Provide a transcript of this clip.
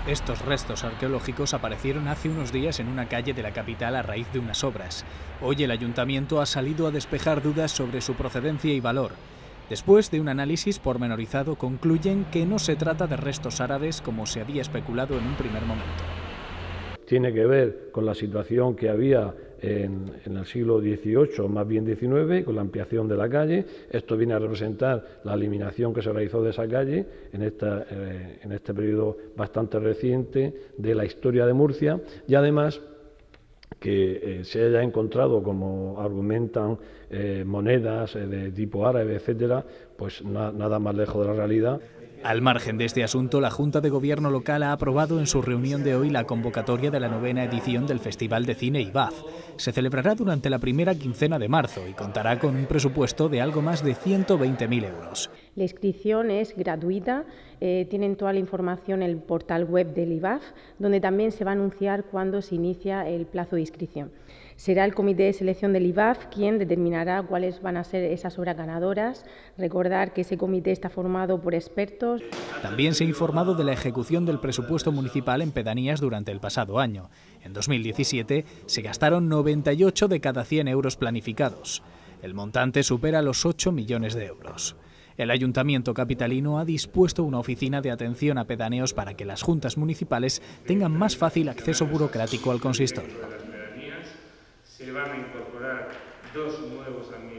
Estos restos arqueológicos aparecieron hace unos días en una calle de la capital a raíz de unas obras. Hoy el ayuntamiento ha salido a despejar dudas sobre su procedencia y valor. Después de un análisis pormenorizado, concluyen que no se trata de restos árabes como se había especulado en un primer momento. Tiene que ver con la situación que había en el siglo XVIII, más bien XIX, con la ampliación de la calle. Esto viene a representar la eliminación que se realizó de esa calle en este periodo bastante reciente de la historia de Murcia, y además que se haya encontrado, como argumentan, monedas de tipo árabe, etcétera, pues nada más lejos de la realidad. Al margen de este asunto, la Junta de Gobierno local ha aprobado en su reunión de hoy la convocatoria de la 9ª edición del Festival de Cine IBAF. Se celebrará durante la primera quincena de marzo y contará con un presupuesto de algo más de 120.000 euros. La inscripción es gratuita, tienen toda la información en el portal web del IBAF, donde también se va a anunciar cuándo se inicia el plazo de inscripción. Será el comité de selección del IBAF quien determinará cuáles van a ser esas obras ganadoras. Recordar que ese comité está formado por expertos. También se ha informado de la ejecución del presupuesto municipal en pedanías durante el pasado año. En 2017 se gastaron 98 de cada 100 euros planificados. El montante supera los 8 millones de euros. El Ayuntamiento capitalino ha dispuesto una oficina de atención a pedáneos para que las juntas municipales tengan más fácil acceso burocrático al consistorio. Se van a incorporar 2 nuevos administradores